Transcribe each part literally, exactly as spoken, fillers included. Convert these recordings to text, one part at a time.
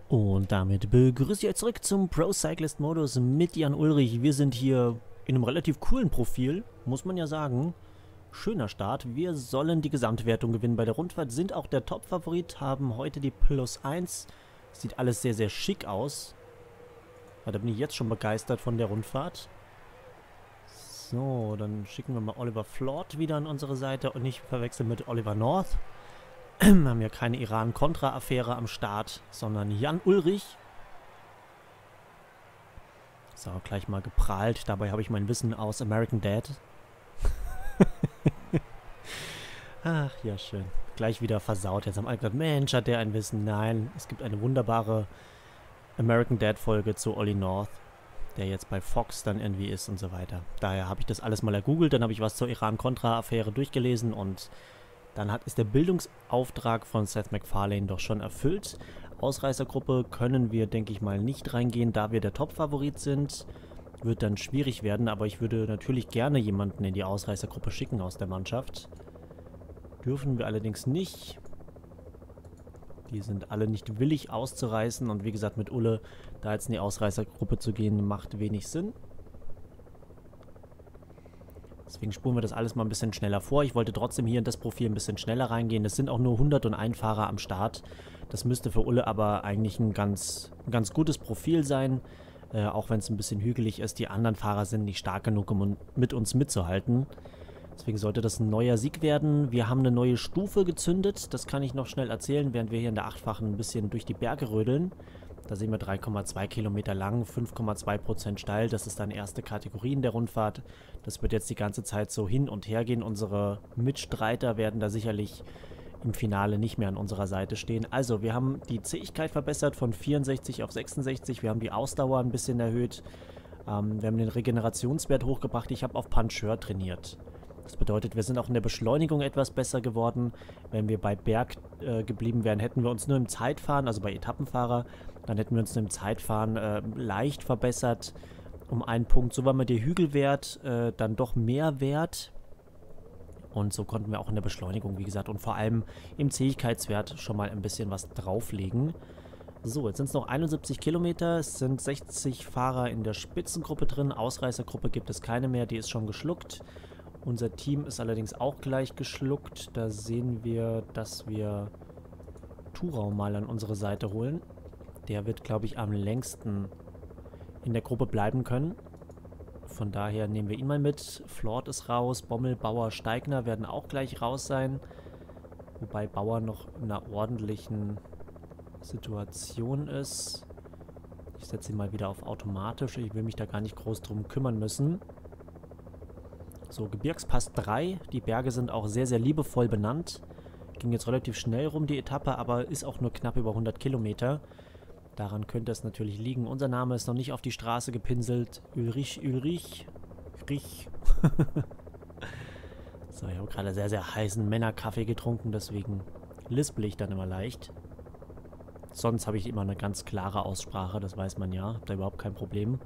Und damit begrüße ich euch zurück zum Pro Cyclist Modus mit Jan Ulrich. Wir sind hier in einem relativ coolen Profil, muss man ja sagen. Schöner Start. Wir sollen die Gesamtwertung gewinnen bei der Rundfahrt, sind auch der Top-Favorit, haben heute die Plus eins. Sieht alles sehr, sehr schick aus. Ja, da bin ich jetzt schon begeistert von der Rundfahrt. So, dann schicken wir mal Oliver Flort wieder an unsere Seite und nicht verwechseln mit Oliver North. Wir haben ja keine Iran-Contra-Affäre am Start, sondern Jan Ulrich. So, gleich mal geprahlt. Dabei habe ich mein Wissen aus American Dad. Ach, ja, schön. Gleich wieder versaut. Jetzt haben alle gesagt, Mensch, hat der ein Wissen. Nein, es gibt eine wunderbare American Dad-Folge zu Ollie North, der jetzt bei Fox dann irgendwie ist und so weiter. Daher habe ich das alles mal ergoogelt, dann habe ich was zur Iran-Contra-Affäre durchgelesen und dann hat, ist der Bildungsauftrag von Seth MacFarlane doch schon erfüllt. Ausreißergruppe können wir, denke ich mal, nicht reingehen, da wir der Top-Favorit sind. Wird dann schwierig werden, aber ich würde natürlich gerne jemanden in die Ausreißergruppe schicken aus der Mannschaft. Dürfen wir allerdings nicht. Die sind alle nicht willig auszureißen und wie gesagt mit Ulle da jetzt in die Ausreißergruppe zu gehen, macht wenig Sinn. Deswegen spulen wir das alles mal ein bisschen schneller vor. Ich wollte trotzdem hier in das Profil ein bisschen schneller reingehen. Es sind auch nur hunderteins Fahrer am Start. Das müsste für Ulle aber eigentlich ein ganz, ein ganz gutes Profil sein. Äh, auch wenn es ein bisschen hügelig ist. Die anderen Fahrer sind nicht stark genug, um mit uns mitzuhalten. Deswegen sollte das ein neuer Sieg werden. Wir haben eine neue Stufe gezündet. Das kann ich noch schnell erzählen, während wir hier in der achtfachen ein bisschen durch die Berge rödeln. Da sehen wir drei Komma zwei Kilometer lang, fünf Komma zwei Prozent steil. Das ist dann erste Kategorie in der Rundfahrt. Das wird jetzt die ganze Zeit so hin und her gehen. Unsere Mitstreiter werden da sicherlich im Finale nicht mehr an unserer Seite stehen. Also, wir haben die Zähigkeit verbessert von vierundsechzig auf sechsundsechzig. Wir haben die Ausdauer ein bisschen erhöht. Ähm, wir haben den Regenerationswert hochgebracht. Ich habe auf Puncheur trainiert. Das bedeutet, wir sind auch in der Beschleunigung etwas besser geworden. Wenn wir bei Berg äh, geblieben wären, hätten wir uns nur im Zeitfahren, also bei Etappenfahrer, dann hätten wir uns nur im Zeitfahren äh, leicht verbessert um einen Punkt. So war mir der Hügelwert äh, dann doch mehr wert. Und so konnten wir auch in der Beschleunigung, wie gesagt, und vor allem im Zähigkeitswert schon mal ein bisschen was drauflegen. So, jetzt sind es noch einundsiebzig Kilometer. Es sind sechzig Fahrer in der Spitzengruppe drin. Ausreißergruppe gibt es keine mehr, die ist schon geschluckt. Unser Team ist allerdings auch gleich geschluckt. Da sehen wir, dass wir Thurau mal an unsere Seite holen. Der wird, glaube ich, am längsten in der Gruppe bleiben können. Von daher nehmen wir ihn mal mit. Flort ist raus. Bommel, Bauer, Steigner werden auch gleich raus sein. Wobei Bauer noch in einer ordentlichen Situation ist. Ich setze ihn mal wieder auf automatisch. Ich will mich da gar nicht groß drum kümmern müssen. So, Gebirgspass drei. Die Berge sind auch sehr, sehr liebevoll benannt. Ging jetzt relativ schnell rum, die Etappe, aber ist auch nur knapp über hundert Kilometer. Daran könnte es natürlich liegen. Unser Name ist noch nicht auf die Straße gepinselt. Ulrich, Ulrich, Ulrich. So, ich habe gerade sehr, sehr heißen Männerkaffee getrunken, deswegen lispel ich dann immer leicht. Sonst habe ich immer eine ganz klare Aussprache, das weiß man ja. Hab da überhaupt kein Problem.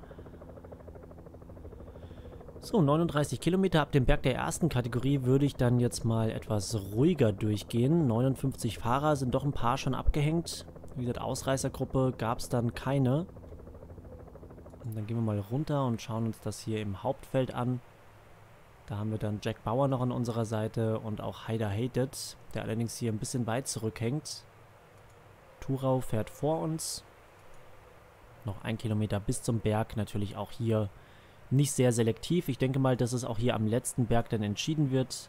So, neununddreißig Kilometer ab dem Berg der ersten Kategorie würde ich dann jetzt mal etwas ruhiger durchgehen. neunundfünfzig Fahrer, sind doch ein paar schon abgehängt. Wie gesagt, Ausreißergruppe gab es dann keine. Und dann gehen wir mal runter und schauen uns das hier im Hauptfeld an. Da haben wir dann Jack Bauer noch an unserer Seite und auch Haider Hated, der allerdings hier ein bisschen weit zurückhängt. Thurau fährt vor uns. Noch ein Kilometer bis zum Berg, natürlich auch hier nicht sehr selektiv. Ich denke mal, dass es auch hier am letzten Berg dann entschieden wird.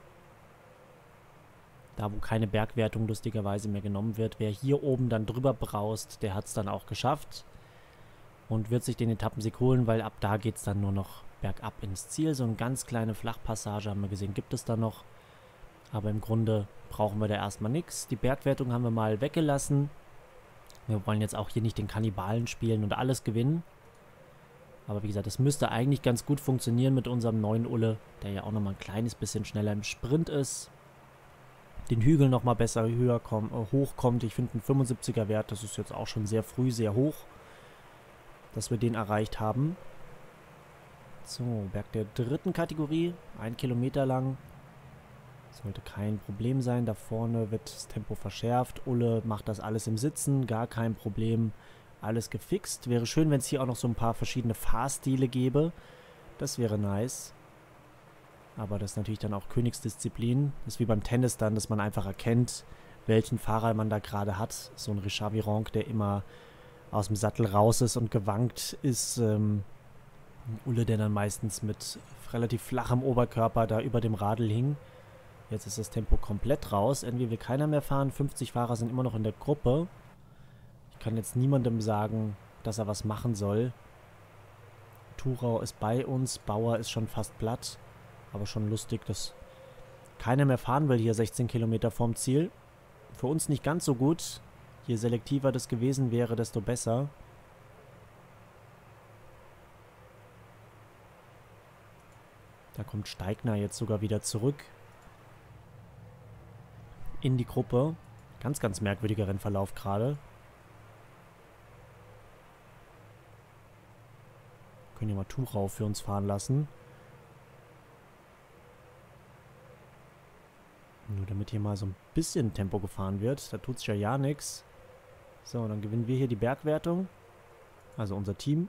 Da, wo keine Bergwertung lustigerweise mehr genommen wird. Wer hier oben dann drüber braust, der hat es dann auch geschafft. Und wird sich den Etappensieg holen, weil ab da geht es dann nur noch bergab ins Ziel. So eine ganz kleine Flachpassage haben wir gesehen, gibt es da noch. Aber im Grunde brauchen wir da erstmal nichts. Die Bergwertung haben wir mal weggelassen. Wir wollen jetzt auch hier nicht den Kannibalen spielen und alles gewinnen. Aber wie gesagt, es müsste eigentlich ganz gut funktionieren mit unserem neuen Ulle, der ja auch nochmal ein kleines bisschen schneller im Sprint ist. Den Hügel nochmal besser höher komm, äh, hochkommt. Ich finde einen fünfundsiebziger Wert, das ist jetzt auch schon sehr früh, sehr hoch, dass wir den erreicht haben. So, Berg der dritten Kategorie, ein Kilometer lang. Sollte kein Problem sein. Da vorne wird das Tempo verschärft. Ulle macht das alles im Sitzen. Gar kein Problem. Alles gefixt. Wäre schön, wenn es hier auch noch so ein paar verschiedene Fahrstile gäbe. Das wäre nice. Aber das ist natürlich dann auch Königsdisziplin. Das ist wie beim Tennis dann, dass man einfach erkennt, welchen Fahrer man da gerade hat. So ein Richard Virenque, der immer aus dem Sattel raus ist und gewankt ist. Ähm, Ulle, der dann meistens mit relativ flachem Oberkörper da über dem Radl hing. Jetzt ist das Tempo komplett raus. Irgendwie will keiner mehr fahren. fünfzig Fahrer sind immer noch in der Gruppe. Ich kann jetzt niemandem sagen, dass er was machen soll. Thurau ist bei uns. Bauer ist schon fast platt. Aber schon lustig, dass keiner mehr fahren will hier sechzehn Kilometer vorm Ziel. Für uns nicht ganz so gut. Je selektiver das gewesen wäre, desto besser. Da kommt Steigner jetzt sogar wieder zurück in die Gruppe. Ganz, ganz merkwürdiger Rennverlauf gerade. Können ja mal Thurau für uns fahren lassen. Nur damit hier mal so ein bisschen Tempo gefahren wird. Da tut es ja ja nichts. So, dann gewinnen wir hier die Bergwertung. Also unser Team.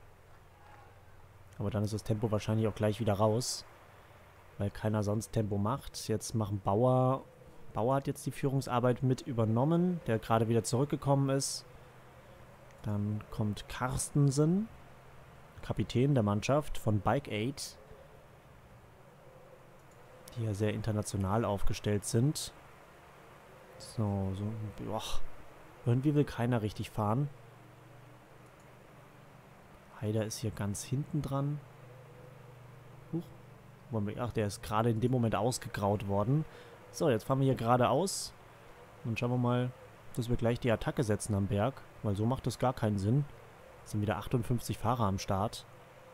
Aber dann ist das Tempo wahrscheinlich auch gleich wieder raus. Weil keiner sonst Tempo macht. Jetzt machen Bauer... Bauer hat jetzt die Führungsarbeit mit übernommen. Der gerade wieder zurückgekommen ist. Dann kommt Carstensen. Kapitän der Mannschaft von Bike Aid. Die ja sehr international aufgestellt sind. So, so... Boah. Irgendwie will keiner richtig fahren. Haider ist hier ganz hinten dran. Huch. Ach, der ist gerade in dem Moment ausgegraut worden. So, jetzt fahren wir hier geradeaus. Und schauen wir mal, dass wir gleich die Attacke setzen am Berg. Weil so macht das gar keinen Sinn. Es sind wieder achtundfünfzig Fahrer am Start.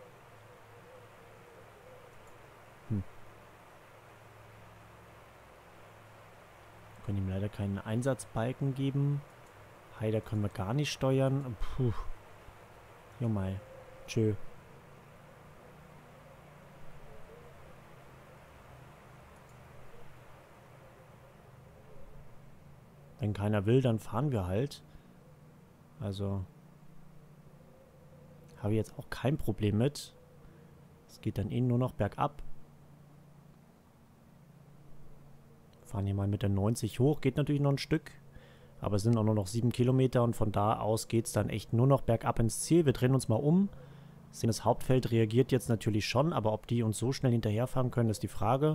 Hm. Wir können ihm leider keinen Einsatzbalken geben. Haider können wir gar nicht steuern. Puh. Jo mei. Tschö. Wenn keiner will, dann fahren wir halt. Also habe ich jetzt auch kein Problem mit. Es geht dann eh nur noch bergab. Fahren hier mal mit der neunzig hoch. Geht natürlich noch ein Stück. Aber es sind auch nur noch sieben Kilometer und von da aus geht es dann echt nur noch bergab ins Ziel. Wir drehen uns mal um. Sehen, das Hauptfeld reagiert jetzt natürlich schon, aber ob die uns so schnell hinterherfahren können, ist die Frage.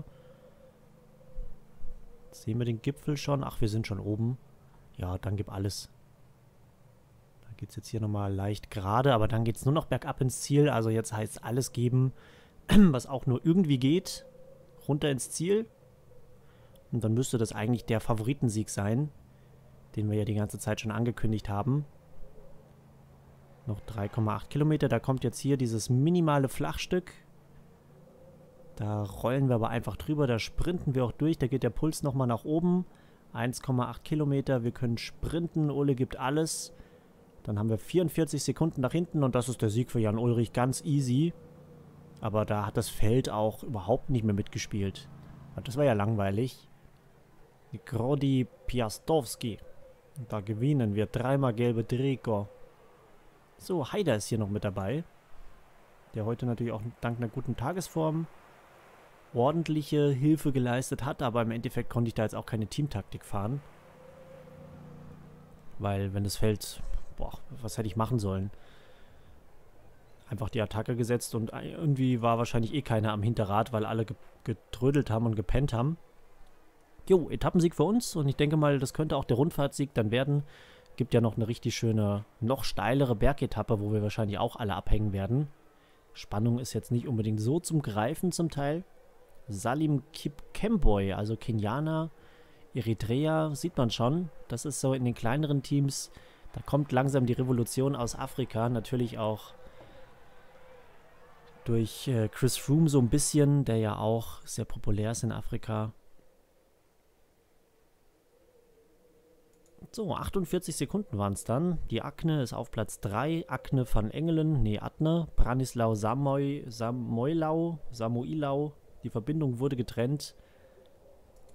Jetzt sehen wir den Gipfel schon. Ach, wir sind schon oben. Ja, dann gib alles. Da geht es jetzt hier nochmal leicht gerade, aber dann geht es nur noch bergab ins Ziel. Also jetzt heißt es alles geben, was auch nur irgendwie geht. Runter ins Ziel. Und dann müsste das eigentlich der Favoritensieg sein, den wir ja die ganze Zeit schon angekündigt haben. Noch drei Komma acht Kilometer. Da kommt jetzt hier dieses minimale Flachstück. Da rollen wir aber einfach drüber. Da sprinten wir auch durch. Da geht der Puls nochmal nach oben. eins Komma acht Kilometer. Wir können sprinten. Ulle gibt alles. Dann haben wir vierundvierzig Sekunden nach hinten. Und das ist der Sieg für Jan Ullrich. Ganz easy. Aber da hat das Feld auch überhaupt nicht mehr mitgespielt. Das war ja langweilig. Grodi Piastowski. Da gewinnen wir dreimal gelbe Trikot. So, Haider ist hier noch mit dabei. Der heute natürlich auch dank einer guten Tagesform ordentliche Hilfe geleistet hat. Aber im Endeffekt konnte ich da jetzt auch keine Teamtaktik fahren. Weil, wenn das Feld... Boah, was hätte ich machen sollen? Einfach die Attacke gesetzt und irgendwie war wahrscheinlich eh keiner am Hinterrad, weil alle getrödelt haben und gepennt haben. Jo, Etappensieg für uns und ich denke mal, das könnte auch der Rundfahrtssieg dann werden. Gibt ja noch eine richtig schöne, noch steilere Bergetappe, wo wir wahrscheinlich auch alle abhängen werden. Spannung ist jetzt nicht unbedingt so zum Greifen zum Teil. Salim Kipkemboi, also Kenianer, Eritrea, sieht man schon. Das ist so in den kleineren Teams, da kommt langsam die Revolution aus Afrika. Natürlich auch durch äh, Chris Froome so ein bisschen, der ja auch sehr populär ist in Afrika. So, achtundvierzig Sekunden waren es dann. Die Akne ist auf Platz drei. Akne van Engelen, nee, Adne. Branislau Samoy, Samoilau, Samoilau. Die Verbindung wurde getrennt.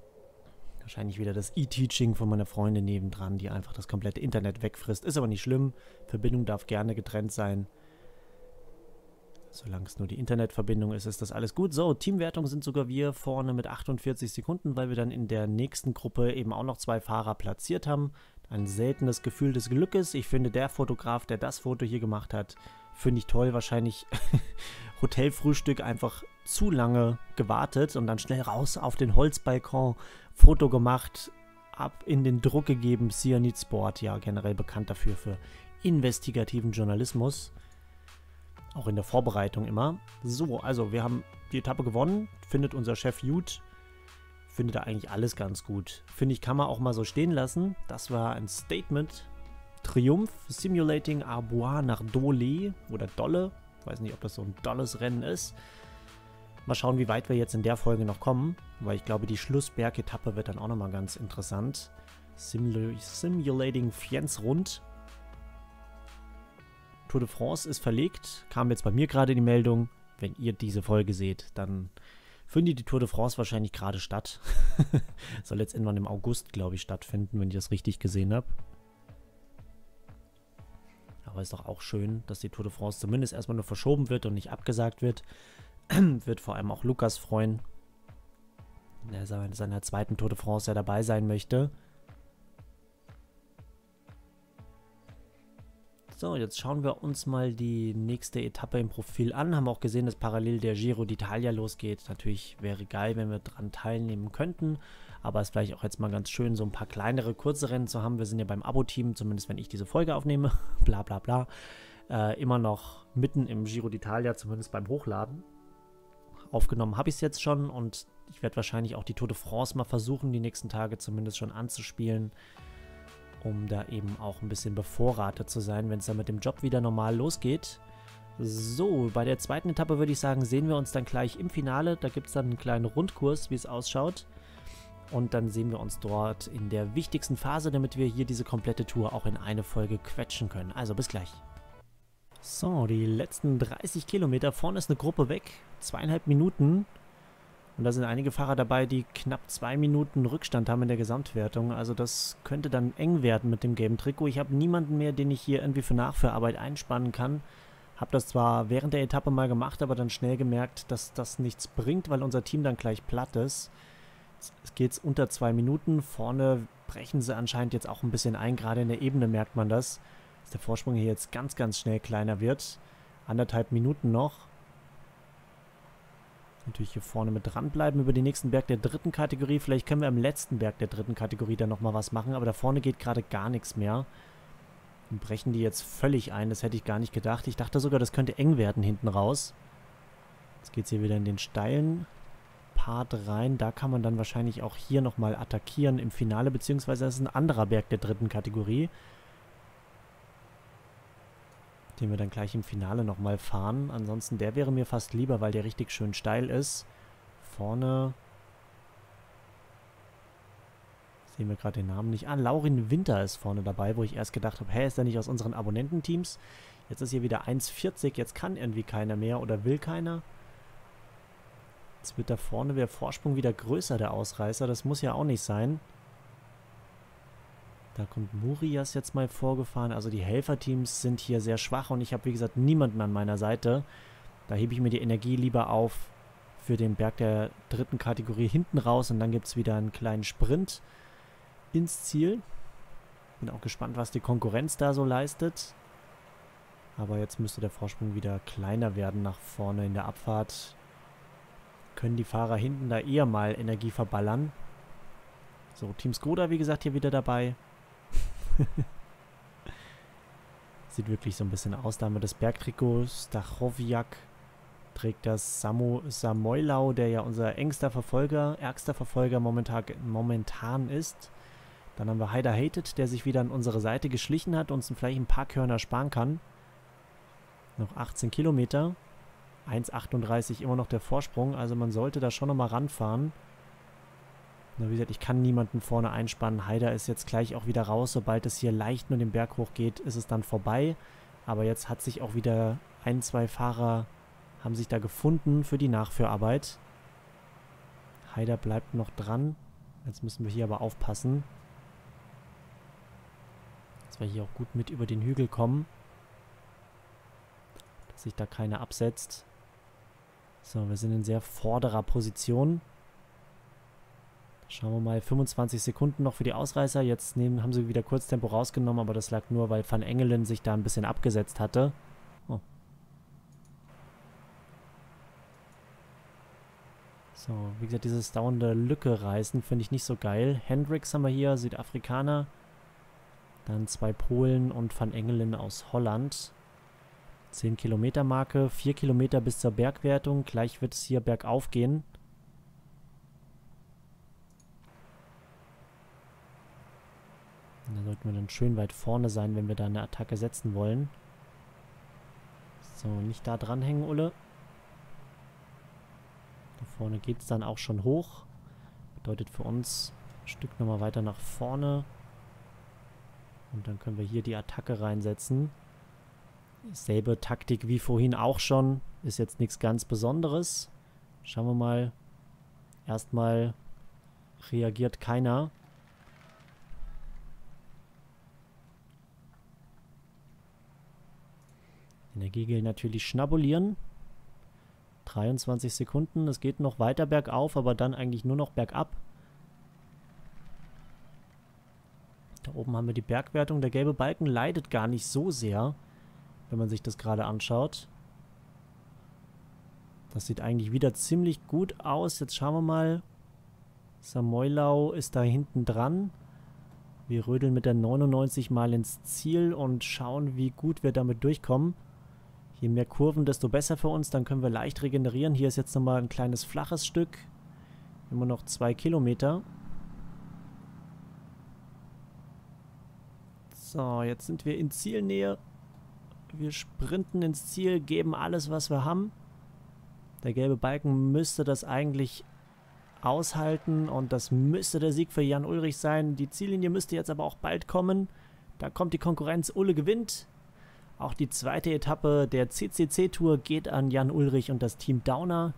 Wahrscheinlich wieder das E-Teaching von meiner Freundin nebendran, die einfach das komplette Internet wegfrisst. Ist aber nicht schlimm. Verbindung darf gerne getrennt sein. Solange es nur die Internetverbindung ist, ist das alles gut. So, Teamwertung sind sogar wir vorne mit achtundvierzig Sekunden, weil wir dann in der nächsten Gruppe eben auch noch zwei Fahrer platziert haben. Ein seltenes Gefühl des Glückes. Ich finde, der Fotograf, der das Foto hier gemacht hat, finde ich toll. Wahrscheinlich Hotelfrühstück einfach zu lange gewartet und dann schnell raus auf den Holzbalkon, Foto gemacht, ab in den Druck gegeben. Cyanid Sport, ja generell bekannt dafür für investigativen Journalismus. Auch in der Vorbereitung immer. So, also wir haben die Etappe gewonnen. Findet unser Chef gut. Findet da eigentlich alles ganz gut. Finde ich, kann man auch mal so stehen lassen. Das war ein Statement. Triumph, Simulating Arbois nach Dole oder Dolle. Ich weiß nicht, ob das so ein dolles Rennen ist. Mal schauen, wie weit wir jetzt in der Folge noch kommen. Weil ich glaube, die Schlussbergetappe wird dann auch nochmal ganz interessant. Simul Simulating Fiensrund. Tour de France ist verlegt. Kam jetzt bei mir gerade die Meldung. Wenn ihr diese Folge seht, dann findet die Tour de France wahrscheinlich gerade statt. Soll jetzt irgendwann im August, glaube ich, stattfinden, wenn ich das richtig gesehen habe. Aber ist doch auch schön, dass die Tour de France zumindest erstmal nur verschoben wird und nicht abgesagt wird. Wird vor allem auch Lukas freuen, der in seiner zweiten Tour de France ja dabei sein möchte. So, jetzt schauen wir uns mal die nächste Etappe im Profil an. Haben auch gesehen, dass parallel der Giro d'Italia losgeht. Natürlich wäre geil, wenn wir daran teilnehmen könnten. Aber es ist vielleicht auch jetzt mal ganz schön, so ein paar kleinere, kurze Rennen zu haben. Wir sind ja beim Abo-Team, zumindest wenn ich diese Folge aufnehme. Bla bla bla. Äh, immer noch mitten im Giro d'Italia, zumindest beim Hochladen. Aufgenommen habe ich es jetzt schon und ich werde wahrscheinlich auch die Tour de France mal versuchen, die nächsten Tage zumindest schon anzuspielen, um da eben auch ein bisschen bevorratet zu sein, wenn es dann mit dem Job wieder normal losgeht. So, bei der zweiten Etappe würde ich sagen, sehen wir uns dann gleich im Finale. Da gibt es dann einen kleinen Rundkurs, wie es ausschaut. Und dann sehen wir uns dort in der wichtigsten Phase, damit wir hier diese komplette Tour auch in eine Folge quetschen können. Also bis gleich. So, die letzten dreißig Kilometer. Vorne ist eine Gruppe weg. Zweieinhalb Minuten. Und da sind einige Fahrer dabei, die knapp zwei Minuten Rückstand haben in der Gesamtwertung. Also das könnte dann eng werden mit dem gelben Trikot. Ich habe niemanden mehr, den ich hier irgendwie für Nachführarbeit einspannen kann. Habe das zwar während der Etappe mal gemacht, aber dann schnell gemerkt, dass das nichts bringt, weil unser Team dann gleich platt ist. Es geht unter zwei Minuten. Vorne brechen sie anscheinend jetzt auch ein bisschen ein. Gerade in der Ebene merkt man das, dass der Vorsprung hier jetzt ganz, ganz schnell kleiner wird. Anderthalb Minuten noch. Natürlich hier vorne mit dranbleiben über den nächsten Berg der dritten Kategorie. Vielleicht können wir am letzten Berg der dritten Kategorie dann nochmal was machen. Aber da vorne geht gerade gar nichts mehr. Und brechen die jetzt völlig ein. Das hätte ich gar nicht gedacht. Ich dachte sogar, das könnte eng werden hinten raus. Jetzt geht es hier wieder in den steilen Part rein. Da kann man dann wahrscheinlich auch hier nochmal attackieren im Finale. Beziehungsweise das ist ein anderer Berg der dritten Kategorie, den wir dann gleich im Finale nochmal fahren. Ansonsten, der wäre mir fast lieber, weil der richtig schön steil ist. Vorne sehen wir gerade den Namen nicht an. Laurin Winter ist vorne dabei, wo ich erst gedacht habe, hä, ist der nicht aus unseren Abonnententeams? Jetzt ist hier wieder eins vierzig, jetzt kann irgendwie keiner mehr oder will keiner. Jetzt wird da vorne der Vorsprung wieder größer, der Ausreißer. Das muss ja auch nicht sein. Da kommt Murias jetzt mal vorgefahren. Also die Helferteams sind hier sehr schwach und ich habe, wie gesagt, niemanden an meiner Seite. Da hebe ich mir die Energie lieber auf für den Berg der dritten Kategorie hinten raus und dann gibt es wieder einen kleinen Sprint ins Ziel. Bin auch gespannt, was die Konkurrenz da so leistet. Aber jetzt müsste der Vorsprung wieder kleiner werden nach vorne in der Abfahrt. Können die Fahrer hinten da eher mal Energie verballern. So, Team Skoda, wie gesagt, hier wieder dabei. Sieht wirklich so ein bisschen aus. Da haben wir das Bergtrikot. Stachowiak trägt das. Samu Samoilau, der ja unser engster Verfolger, ärgster Verfolger momentan, momentan ist. Dann haben wir Haider Hated, der sich wieder an unsere Seite geschlichen hat und uns vielleicht ein paar Körner sparen kann. Noch achtzehn Kilometer. eins achtunddreißig immer noch der Vorsprung. Also man sollte da schon nochmal ranfahren. Wie gesagt, ich kann niemanden vorne einspannen. Haider ist jetzt gleich auch wieder raus. Sobald es hier leicht nur den Berg hoch geht, ist es dann vorbei. Aber jetzt hat sich auch wieder ein, zwei Fahrer haben sich da gefunden für die Nachführarbeit. Haider bleibt noch dran. Jetzt müssen wir hier aber aufpassen, dass wir hier auch gut mit über den Hügel kommen. Dass sich da keiner absetzt. So, wir sind in sehr vorderer Position. Schauen wir mal, fünfundzwanzig Sekunden noch für die Ausreißer. Jetzt nehmen, haben sie wieder Kurztempo rausgenommen, aber das lag nur, weil Van Engelen sich da ein bisschen abgesetzt hatte. Oh. So, wie gesagt, dieses dauernde Lücke reißen finde ich nicht so geil. Hendricks haben wir hier, Südafrikaner. Dann zwei Polen und Van Engelen aus Holland. zehn Kilometer Marke, vier Kilometer bis zur Bergwertung. Gleich wird es hier bergauf gehen. Da sollten wir dann schön weit vorne sein, wenn wir da eine Attacke setzen wollen. So, nicht da dranhängen, Ulle. Da vorne geht es dann auch schon hoch. Bedeutet für uns ein Stück nochmal weiter nach vorne. Und dann können wir hier die Attacke reinsetzen. Selbe Taktik wie vorhin auch schon. Ist jetzt nichts ganz Besonderes. Schauen wir mal. Erstmal reagiert keiner. Energiegel natürlich schnabulieren. dreiundzwanzig Sekunden. Es geht noch weiter bergauf, aber dann eigentlich nur noch bergab. Da oben haben wir die Bergwertung. Der gelbe Balken leidet gar nicht so sehr, wenn man sich das gerade anschaut. Das sieht eigentlich wieder ziemlich gut aus. Jetzt schauen wir mal. Samoilau ist da hinten dran. Wir rödeln mit der neunundneunzig mal ins Ziel und schauen, wie gut wir damit durchkommen. Je mehr Kurven, desto besser für uns. Dann können wir leicht regenerieren. Hier ist jetzt nochmal ein kleines flaches Stück. Immer noch zwei Kilometer. So, jetzt sind wir in Zielnähe. Wir sprinten ins Ziel, geben alles, was wir haben. Der gelbe Balken müsste das eigentlich aushalten und das müsste der Sieg für Jan Ullrich sein. Die Ziellinie müsste jetzt aber auch bald kommen. Da kommt die Konkurrenz. Ulle gewinnt. Auch die zweite Etappe der C C C-Tour geht an Jan Ullrich und das Team Downer.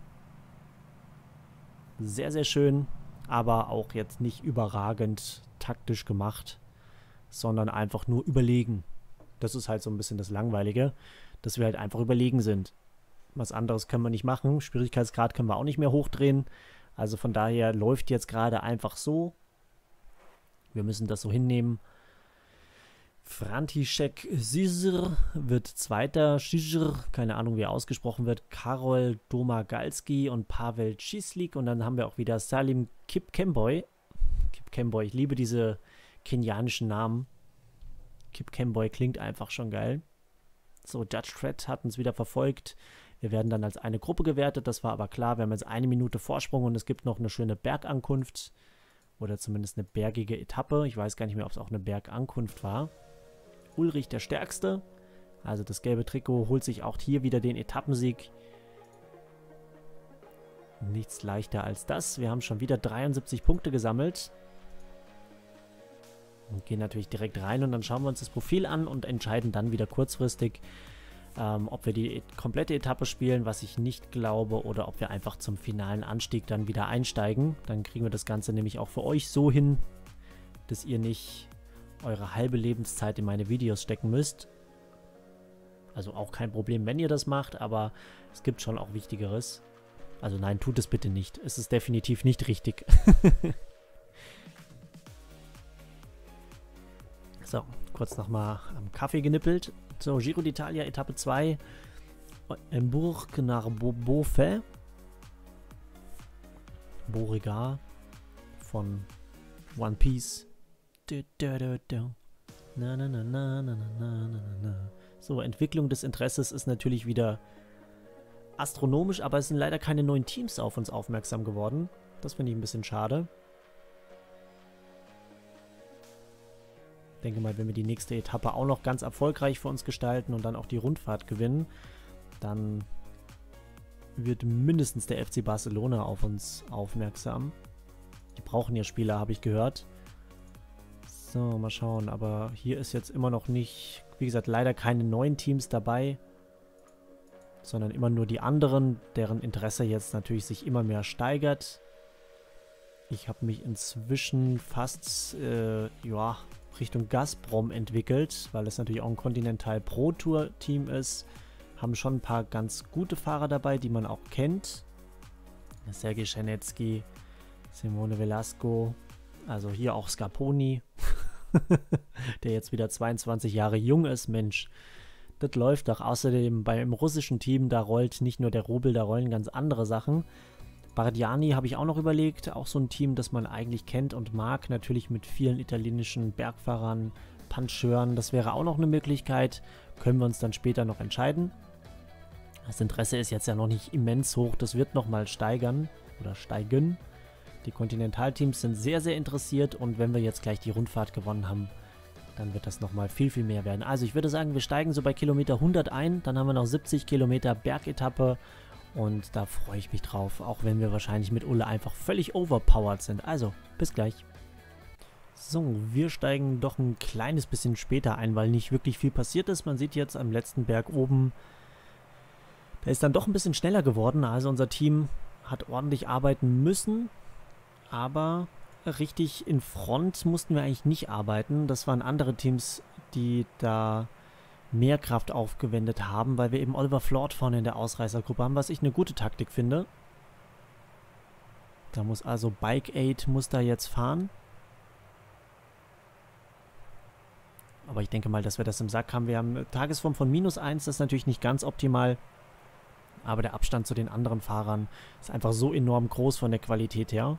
Sehr, sehr schön, aber auch jetzt nicht überragend taktisch gemacht, sondern einfach nur überlegen. Das ist halt so ein bisschen das Langweilige, dass wir halt einfach überlegen sind. Was anderes können wir nicht machen. Schwierigkeitsgrad können wir auch nicht mehr hochdrehen. Also von daher läuft jetzt gerade einfach so. Wir müssen das so hinnehmen. František Žižr wird Zweiter. Žižr, keine Ahnung, wie er ausgesprochen wird. Karol Domagalski und Pavel Cieslik. Und dann haben wir auch wieder Salim Kipkemboi. Kipkemboi, ich liebe diese kenianischen Namen. Kipkemboi klingt einfach schon geil. So, Judge Fred hat uns wieder verfolgt. Wir werden dann als eine Gruppe gewertet. Das war aber klar. Wir haben jetzt eine Minute Vorsprung und es gibt noch eine schöne Bergankunft. Oder zumindest eine bergige Etappe. Ich weiß gar nicht mehr, ob es auch eine Bergankunft war. Ullrich der Stärkste. Also das gelbe Trikot holt sich auch hier wieder den Etappensieg. Nichts leichter als das. Wir haben schon wieder dreiundsiebzig Punkte gesammelt. Und gehen natürlich direkt rein und dann schauen wir uns das Profil an und entscheiden dann wieder kurzfristig, ähm, ob wir die komplette Etappe spielen, was ich nicht glaube, oder ob wir einfach zum finalen Anstieg dann wieder einsteigen. Dann kriegen wir das Ganze nämlich auch für euch so hin, dass ihr nicht eure halbe Lebenszeit in meine Videos stecken müsst. Also auch kein Problem, wenn ihr das macht, aber es gibt schon auch Wichtigeres. Also nein, tut es bitte nicht. Es ist definitiv nicht richtig. So, kurz nochmal am Kaffee genippelt. So, Giro d'Italia, Etappe zwei. Embourg nach Beauvais. Beauregard von One Piece. Du, du, du, du. Na, na, na, na, na, na, na, na. So, Entwicklung des Interesses ist natürlich wieder astronomisch, aber es sind leider keine neuen Teams auf uns aufmerksam geworden. Das finde ich ein bisschen schade. Ich denke mal, wenn wir die nächste Etappe auch noch ganz erfolgreich für uns gestalten und dann auch die Rundfahrt gewinnen, dann wird mindestens der F C Barcelona auf uns aufmerksam. Die brauchen ja Spieler, habe ich gehört. So, mal schauen. Aber hier ist jetzt immer noch nicht, wie gesagt, leider keine neuen Teams dabei, sondern immer nur die anderen, deren Interesse jetzt natürlich sich immer mehr steigert. Ich habe mich inzwischen fast äh, ja, Richtung Gazprom entwickelt, weil es natürlich auch ein Continental Pro Tour Team ist. Haben schon ein paar ganz gute Fahrer dabei, die man auch kennt. Sergej Schenetski, Simone Velasco, also hier auch Scarponi, der jetzt wieder zweiundzwanzig Jahre jung ist. Mensch, das läuft doch. Außerdem beim russischen Team, da rollt nicht nur der Rubel, da rollen ganz andere Sachen. Bardiani habe ich auch noch überlegt, auch so ein Team, das man eigentlich kennt und mag, natürlich mit vielen italienischen Bergfahrern, Puncheuren, das wäre auch noch eine Möglichkeit, können wir uns dann später noch entscheiden. Das Interesse ist jetzt ja noch nicht immens hoch, das wird nochmal steigern oder steigen. Die Kontinentalteams sind sehr, sehr interessiert und wenn wir jetzt gleich die Rundfahrt gewonnen haben, dann wird das nochmal viel, viel mehr werden. Also ich würde sagen, wir steigen so bei Kilometer hundert ein, dann haben wir noch siebzig Kilometer Bergetappe und da freue ich mich drauf, auch wenn wir wahrscheinlich mit Ulle einfach völlig overpowered sind. Also, bis gleich. So, wir steigen doch ein kleines bisschen später ein, weil nicht wirklich viel passiert ist. Man sieht jetzt am letzten Berg oben, der ist dann doch ein bisschen schneller geworden. Also unser Team hat ordentlich arbeiten müssen, aber richtig in Front mussten wir eigentlich nicht arbeiten. Das waren andere Teams, die da mehr Kraft aufgewendet haben, weil wir eben Oliver Flort vorne in der Ausreißergruppe haben, was ich eine gute Taktik finde. Da muss also Bike Aid muss da jetzt fahren. Aber ich denke mal, dass wir das im Sack haben. Wir haben eine Tagesform von minus eins, das ist natürlich nicht ganz optimal. Aber der Abstand zu den anderen Fahrern ist einfach so enorm groß von der Qualität her.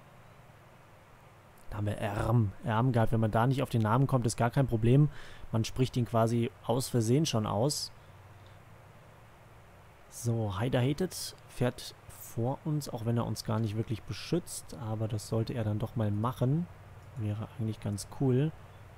Da haben wir Erm, Erm gehabt. Wenn man da nicht auf den Namen kommt, ist gar kein Problem. Man spricht ihn quasi aus Versehen schon aus. So, Haider Hated fährt vor uns, auch wenn er uns gar nicht wirklich beschützt. Aber das sollte er dann doch mal machen. Wäre eigentlich ganz cool.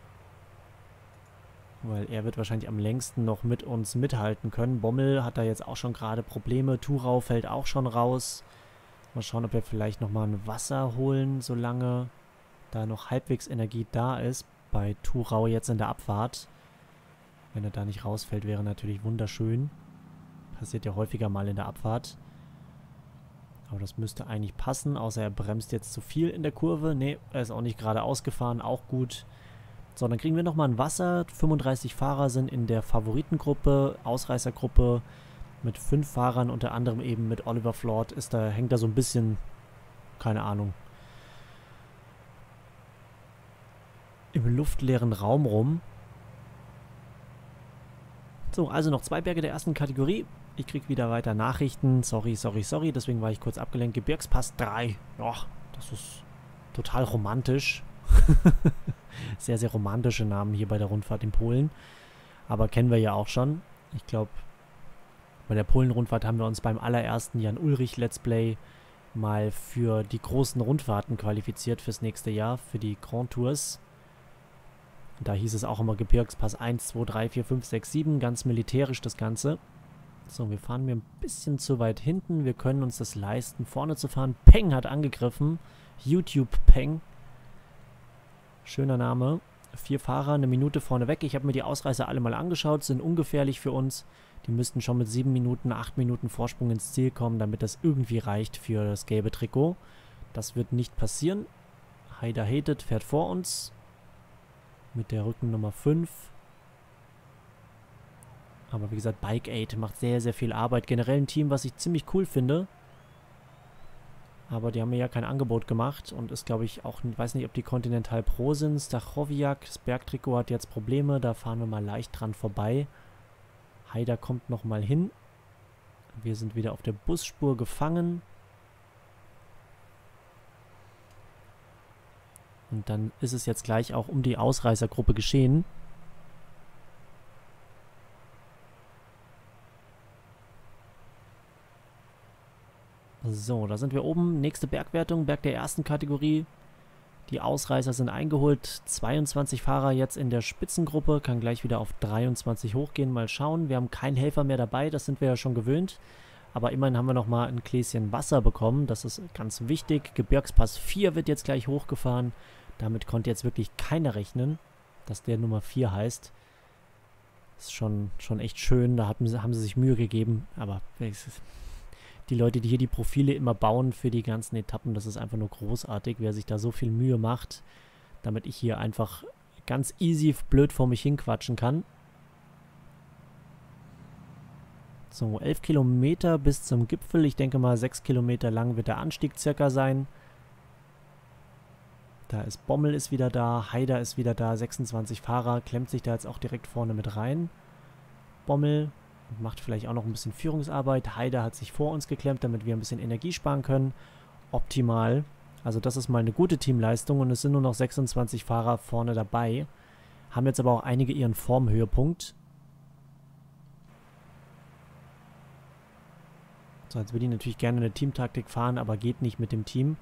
Weil er wird wahrscheinlich am längsten noch mit uns mithalten können. Bommel hat da jetzt auch schon gerade Probleme. Thurau fällt auch schon raus. Mal schauen, ob wir vielleicht nochmal ein Wasser holen, solange da noch halbwegs Energie da ist. Bei Thurau jetzt in der Abfahrt. Wenn er da nicht rausfällt, wäre natürlich wunderschön. Passiert ja häufiger mal in der Abfahrt. Aber das müsste eigentlich passen, außer er bremst jetzt zu viel in der Kurve. Ne, er ist auch nicht gerade ausgefahren, auch gut. So, dann kriegen wir nochmal ein Wasser. fünfunddreißig Fahrer sind in der Favoritengruppe, Ausreißergruppe mit fünf Fahrern, unter anderem eben mit Oliver Flort. Ist da, hängt da so ein bisschen, keine Ahnung, im luftleeren Raum rum. So, also noch zwei Berge der ersten Kategorie. Ich kriege wieder weiter Nachrichten. Sorry, sorry, sorry. Deswegen war ich kurz abgelenkt. Gebirgspass drei. Ja, das ist total romantisch. Sehr, sehr romantische Namen hier bei der Rundfahrt in Polen. Aber kennen wir ja auch schon. Ich glaube, bei der Polen-Rundfahrt haben wir uns beim allerersten Jan Ulrich Let's Play mal für die großen Rundfahrten qualifiziert fürs nächste Jahr, für die Grand Tours. Da hieß es auch immer Gebirgspass eins, zwei, drei, vier, fünf, sechs, sieben. Ganz militärisch das Ganze. So, wir fahren mir ein bisschen zu weit hinten. Wir können uns das leisten, vorne zu fahren. Peng hat angegriffen. YouTube Peng. Schöner Name. Vier Fahrer, eine Minute vorne weg. Ich habe mir die Ausreißer alle mal angeschaut. Sind ungefährlich für uns. Die müssten schon mit sieben Minuten, acht Minuten Vorsprung ins Ziel kommen, damit das irgendwie reicht für das gelbe Trikot. Das wird nicht passieren. Haider Hated fährt vor uns. Mit der Rückennummer fünf. Aber wie gesagt, Bike Aid macht sehr, sehr viel Arbeit. Generell ein Team, was ich ziemlich cool finde. Aber die haben mir ja kein Angebot gemacht und ist, glaube ich, auch, ich weiß nicht, ob die Continental Pro sind. Stachowiak, das Bergtrikot hat jetzt Probleme, da fahren wir mal leicht dran vorbei. Haider kommt nochmal hin. Wir sind wieder auf der Busspur gefangen. Und dann ist es jetzt gleich auch um die Ausreißergruppe geschehen. So, da sind wir oben. Nächste Bergwertung, Berg der ersten Kategorie. Die Ausreißer sind eingeholt. zweiundzwanzig Fahrer jetzt in der Spitzengruppe. Kann gleich wieder auf dreiundzwanzig hochgehen. Mal schauen. Wir haben keinen Helfer mehr dabei. Das sind wir ja schon gewöhnt. Aber immerhin haben wir nochmal ein Gläschen Wasser bekommen. Das ist ganz wichtig. Gebirgspass vier wird jetzt gleich hochgefahren. Damit konnte jetzt wirklich keiner rechnen, dass der Nummer vier heißt. Das ist schon, schon echt schön. Da haben sie, haben sie sich Mühe gegeben. Aber die die Leute, die hier die Profile immer bauen für die ganzen Etappen, das ist einfach nur großartig, wer sich da so viel Mühe macht, damit ich hier einfach ganz easy blöd vor mich hinquatschen kann. So, elf Kilometer bis zum Gipfel. Ich denke mal, sechs Kilometer lang wird der Anstieg circa sein. Da ist Bommel ist wieder da, Haider ist wieder da, sechsundzwanzig Fahrer, klemmt sich da jetzt auch direkt vorne mit rein. Bommel macht vielleicht auch noch ein bisschen Führungsarbeit. Haider hat sich vor uns geklemmt, damit wir ein bisschen Energie sparen können. Optimal. Also das ist mal eine gute Teamleistung und es sind nur noch sechsundzwanzig Fahrer vorne dabei. Haben jetzt aber auch einige ihren Formhöhepunkt. So, jetzt würde ich natürlich gerne eine Teamtaktik fahren, aber geht nicht mit dem Team.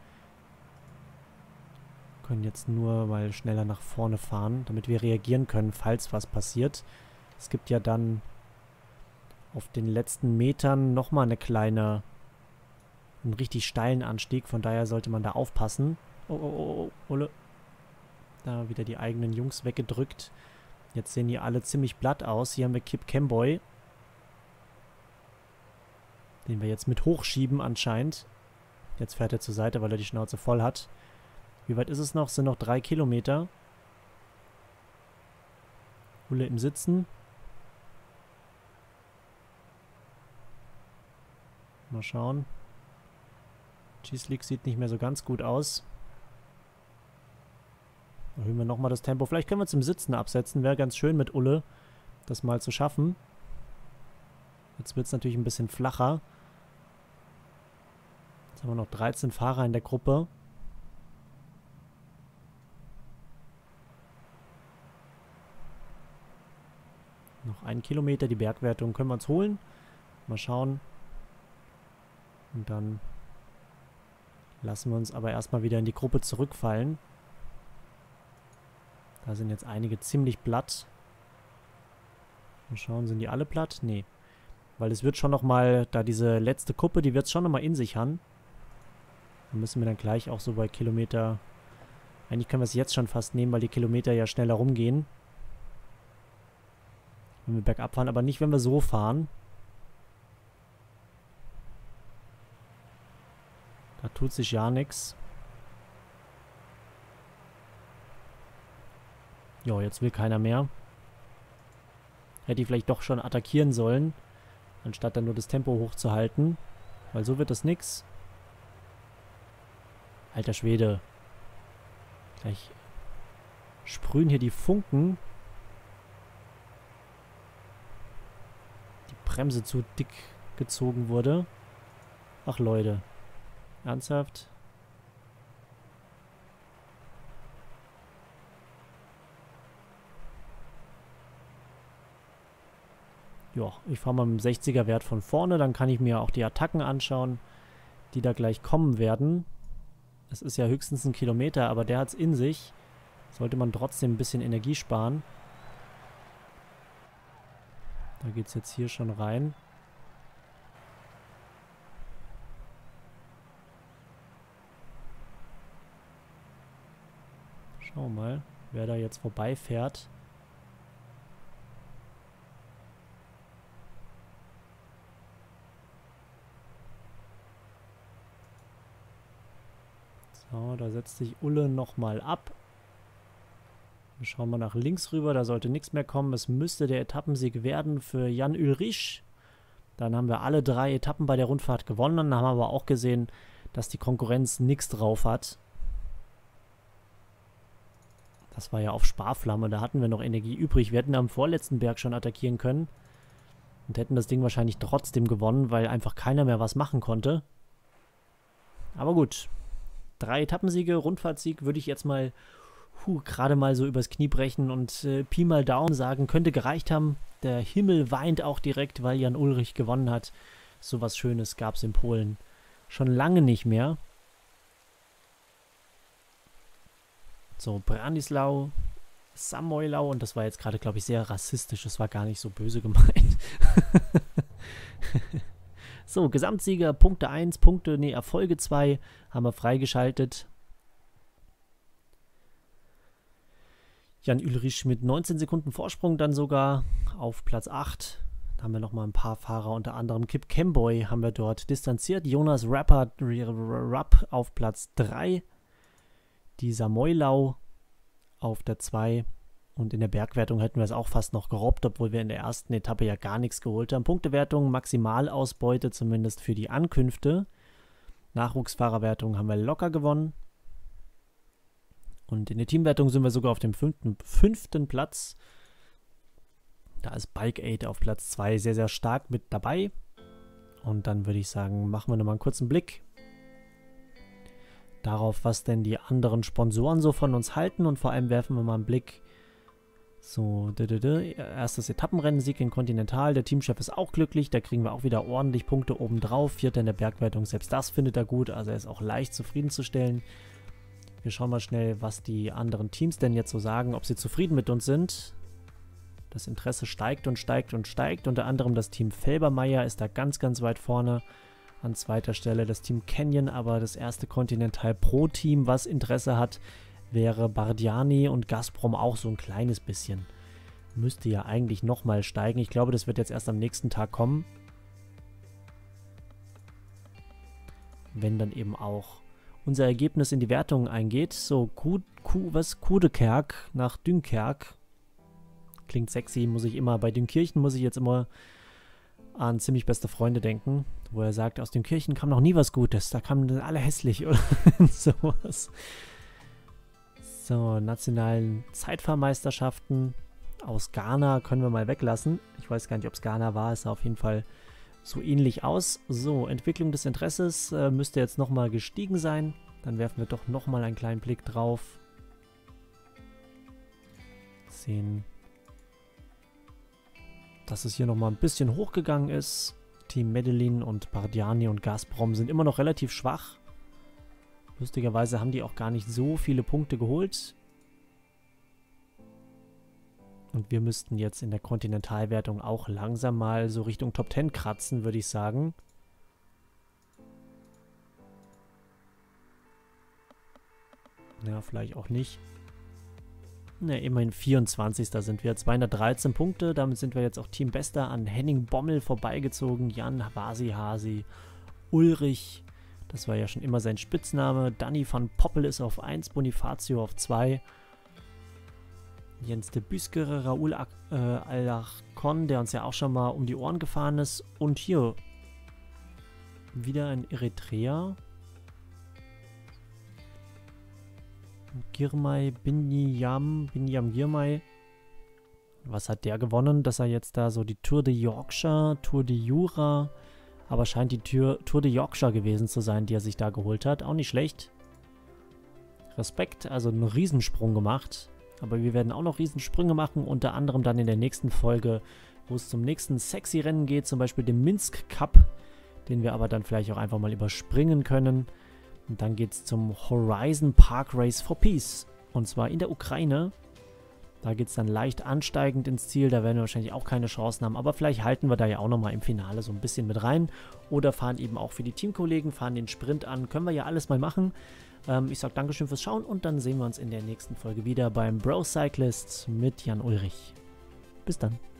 Können jetzt nur mal schneller nach vorne fahren, damit wir reagieren können, falls was passiert. Es gibt ja dann auf den letzten Metern nochmal eine kleine, einen richtig steilen Anstieg, von daher sollte man da aufpassen. Oh, oh, oh, oh, Ole. Da wieder die eigenen Jungs weggedrückt. Jetzt sehen die alle ziemlich platt aus. Hier haben wir Kip Kemboy, den wir jetzt mit hochschieben anscheinend. Jetzt fährt er zur Seite, weil er die Schnauze voll hat. Wie weit ist es noch? Es sind noch drei Kilometer. Ulle im Sitzen. Mal schauen. Cheesleak sieht nicht mehr so ganz gut aus. Erhöhen wir nochmal das Tempo. Vielleicht können wir zum Sitzen absetzen. Wäre ganz schön mit Ulle, das mal zu schaffen. Jetzt wird es natürlich ein bisschen flacher. Jetzt haben wir noch dreizehn Fahrer in der Gruppe. Noch ein Kilometer, die Bergwertung können wir uns holen. Mal schauen. Und dann lassen wir uns aber erstmal wieder in die Gruppe zurückfallen. Da sind jetzt einige ziemlich platt. Mal schauen, sind die alle platt? Nee. Weil es wird schon nochmal, da diese letzte Kuppe, die wird es schon nochmal in sich haben. Da müssen wir dann gleich auch so bei Kilometer... Eigentlich können wir es jetzt schon fast nehmen, weil die Kilometer ja schneller rumgehen. Wenn wir bergab fahren, aber nicht, wenn wir so fahren. Da tut sich ja nichts. Jo, jetzt will keiner mehr. Hätte ich vielleicht doch schon attackieren sollen, anstatt dann nur das Tempo hochzuhalten. Weil so wird das nix. Alter Schwede. Gleich sprühen hier die Funken. Die Bremse zu dick gezogen wurde. Ach Leute. Ernsthaft? Ja, ich fahre mal mit dem sechziger Wert von vorne, dann kann ich mir auch die Attacken anschauen, die da gleich kommen werden. Es ist ja höchstens ein Kilometer, aber der hat es in sich. Sollte man trotzdem ein bisschen Energie sparen. Da geht es jetzt hier schon rein. Schauen wir mal, wer da jetzt vorbeifährt. So, da setzt sich Ulle nochmal ab. Wir schauen mal nach links rüber, da sollte nichts mehr kommen. Es müsste der Etappensieg werden für Jan Ullrich. Dann haben wir alle drei Etappen bei der Rundfahrt gewonnen. Dann haben wir aber auch gesehen, dass die Konkurrenz nichts drauf hat. Das war ja auf Sparflamme, da hatten wir noch Energie übrig. Wir hätten am vorletzten Berg schon attackieren können. Und hätten das Ding wahrscheinlich trotzdem gewonnen, weil einfach keiner mehr was machen konnte. Aber gut. Drei Etappensiege, Rundfahrtsieg würde ich jetzt mal huh, gerade mal so übers Knie brechen und äh, Pi mal Daumen sagen, könnte gereicht haben. Der Himmel weint auch direkt, weil Jan Ullrich gewonnen hat. So was Schönes gab es in Polen schon lange nicht mehr. So, Brandislau, Samoilau, und das war jetzt gerade, glaube ich, sehr rassistisch. Das war gar nicht so böse gemeint. So, Gesamtsieger, Punkte eins, Punkte, nee, Erfolge zwei haben wir freigeschaltet. Jan Ullrich mit neunzehn Sekunden Vorsprung dann sogar auf Platz acht. Da haben wir nochmal ein paar Fahrer, unter anderem Kip Kemboy haben wir dort distanziert. Jonas Rappert, Rapp auf Platz drei. Die Samoilau auf der zwei. Und in der Bergwertung hätten wir es auch fast noch gerobbt, obwohl wir in der ersten Etappe ja gar nichts geholt haben. Punktewertung, Maximalausbeute zumindest für die Ankünfte. Nachwuchsfahrerwertung haben wir locker gewonnen. Und in der Teamwertung sind wir sogar auf dem fünften, fünften Platz. Da ist Bike aid auf Platz zwei sehr, sehr stark mit dabei. Und dann würde ich sagen, machen wir nochmal einen kurzen Blick darauf, was denn die anderen Sponsoren so von uns halten. Und vor allem werfen wir mal einen Blick. So, d -d -d, erstes Etappenrennensieg in Continental. Der Teamchef ist auch glücklich. Da kriegen wir auch wieder ordentlich Punkte obendrauf. Vierter in der Bergwertung, selbst das findet er gut. Also er ist auch leicht zufriedenzustellen. Wir schauen mal schnell, was die anderen Teams denn jetzt so sagen, ob sie zufrieden mit uns sind. Das Interesse steigt und steigt und steigt. Unter anderem das Team Felbermeier ist da ganz, ganz weit vorne. An zweiter Stelle das Team Canyon, aber das erste Continental Pro Team, was Interesse hat, wäre Bardiani und Gazprom auch so ein kleines bisschen. Müsste ja eigentlich nochmal steigen. Ich glaube, das wird jetzt erst am nächsten Tag kommen. Wenn dann eben auch unser Ergebnis in die Wertung eingeht. So, Ku, Ku, was? Kudekerk nach Dünkerk. Klingt sexy, muss ich immer. Bei Dünkirchen muss ich jetzt immer an ziemlich beste Freunde denken, wo er sagt, aus Dünkirchen kam noch nie was Gutes. Da kamen alle hässlich oder sowas. So, nationalen Zeitfahrmeisterschaften aus Ghana können wir mal weglassen. Ich weiß gar nicht, ob es Ghana war. Es sah auf jeden Fall so ähnlich aus. So, Entwicklung des Interesses äh, müsste jetzt nochmal gestiegen sein. Dann werfen wir doch nochmal einen kleinen Blick drauf. Sehen, dass es hier nochmal ein bisschen hochgegangen ist. Team Medellin und Bardiani und Gazprom sind immer noch relativ schwach. Lustigerweise haben die auch gar nicht so viele Punkte geholt. Und wir müssten jetzt in der Kontinentalwertung auch langsam mal so Richtung Top zehn kratzen, würde ich sagen. Ja, vielleicht auch nicht. Ne, immerhin vierundzwanzigster sind wir. zweihundertdreizehn Punkte. Damit sind wir jetzt auch Teambester an Henning Bommel vorbeigezogen. Jan Hasi, Ulrich, das war ja schon immer sein Spitzname. Danny van Poppel ist auf eins, Bonifacio auf zwei. Jens de Büskere, Raoul äh, Alachon, der uns ja auch schon mal um die Ohren gefahren ist. Und hier wieder ein Eritreer. Girmay Binyam, Binyam Girmay. Was hat der gewonnen, dass er jetzt da so die Tour de Yorkshire, Tour de Jura, aber scheint die Tour, Tour de Yorkshire gewesen zu sein, die er sich da geholt hat. Auch nicht schlecht. Respekt, also einen Riesensprung gemacht. Aber wir werden auch noch Riesensprünge machen, unter anderem dann in der nächsten Folge, wo es zum nächsten sexy Rennen geht, zum Beispiel dem Minsk Cup, den wir aber dann vielleicht auch einfach mal überspringen können. Und dann geht es zum Horizon Park Race for Peace. Und zwar in der Ukraine. Da geht es dann leicht ansteigend ins Ziel. Da werden wir wahrscheinlich auch keine Chancen haben. Aber vielleicht halten wir da ja auch nochmal im Finale so ein bisschen mit rein. Oder fahren eben auch für die Teamkollegen, fahren den Sprint an. Können wir ja alles mal machen. Ähm, ich sage Dankeschön fürs Schauen. Und dann sehen wir uns in der nächsten Folge wieder beim Bro Cyclist mit Jan Ulrich. Bis dann.